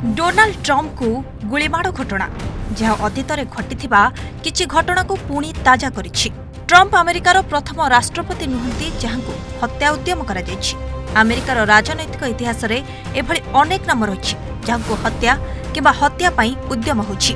Donald Trump को गुलीमाड़ घटना जहाँ अतीत में घटिथिबा किछि घटना को पुणी ताजा करिछि। ट्रम्प अमेरिकार प्रथम राष्ट्रपति नुहंती जहां को हत्या उद्यम करा जायछि। अमेरिकार राजनैतिक इतिहास रे एभଳି अनेक नाम रहिछि जहां को हत्या किबा हत्या पई उद्यम होछि।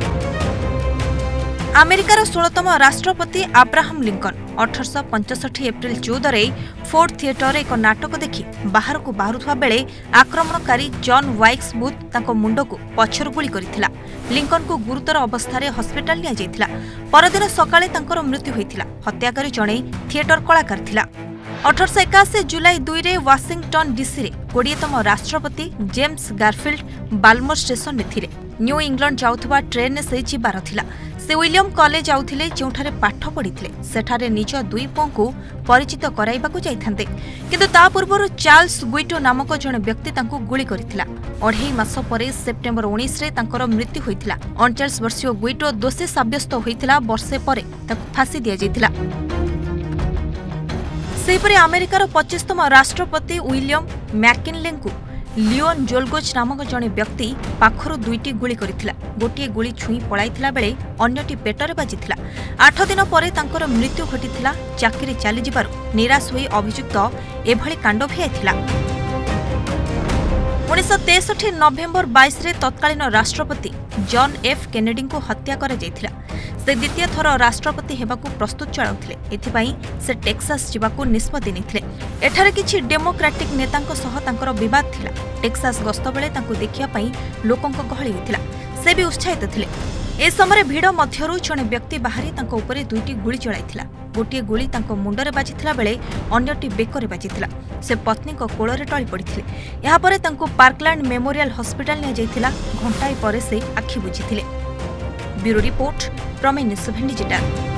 अमेरिकार 16तम राष्ट्रपति अब्राहम लिंकन 1865 एप्रिल 14 रे फोर्ड थिएटर एक नाटक देखि बाहर को बाहुथुवा बेले आक्रमणकारी जॉन वाइक्स बूथ ताको मुंडो को पछर गुली करिथिला। लिंकन को गुरुतर अवस्था रे हॉस्पिटल लिया जायथिला। परदिन सकाळे तांकर मृत्यु होइथिला। हत्याकारी जणे थिएटर कलाकार थिला। 1881 जुलाई 2 रे वाशिंगटन डीसी रे 20तम राष्ट्रपति जेम्स गारफील्ड बाल्मर स्टेशन में थिले। न्यू इंग्लैंड जाउथबा ट्रेन से जिबार थिला। से विलियम कॉलेज आउथिले जेउठारे पाठ पढिथिले। सेठारे निज दुई पुओं को परिचित कराइबाकू जाइथान्ते किंतु ता पूर्वरु चार्ल्स गुइटो नामक जणे व्यक्ति तांको गुली करिथिला। 2.5 मास परे सेप्टेम्बर 19 रे तांकर मृत्यु होइथिला। 39 वर्षीय गुइटो दोषी साब्यस्त होइथिला। वर्षे परे ताको फांसी दिया जाइथिला। सेहिपरि अमेरिकार 25तम राष्ट्रपति विलियम मैकिनले को लियोन जोल्गोच नामक जणे व्यक्ति पाखरु दुईटी गुली करिथिला। गोटिए गुली छुई पळाइथिला बेले अन्यटी पेटरे बाजिथिला। 8 दिन परे तांकर मृत्यु घटिथिला। चाकरी चली जिबारु निराश होई अभियुक्त एभଳି कांड भियाइथिला। 1963 नवेम्बर 22 रे तत्कालीन राष्ट्रपति जॉन एफ केनेडी को हत्या करा जायथिला। से द्वितीय थर राष्ट्रपति हेबाकू प्रस्तुत चलाउथिले। एथिपाई से टेक्सास जिबाकू निष्पत्ति नेथिले। एठारे किछि डेमोक्रेटिक नेतांको सह तांकर विवाद थिला। टेक्सास गस्त बेले तांको देखिया पई लोकंक गहଳି होइथिला। से भी उत्साहित थिले। ए समय भीड़ मध्यरु जणे व्यक्ति बाहरी तांको उपरे दुईटी गुली चलाइथिला। गोटिए गुली तांको मुंडरे बाजिथिला बेले अन्यटी बेकरे बाजिथिला। से पत्नी को कोଳରେ टळी पड़िथिले। एहा परे तांको पार्कलैंड मेमोरियल हॉस्पिटल ने जाइथिला। घंटाए परे से आखि बुझिथिले। Bureau report Prameya news 7 digital.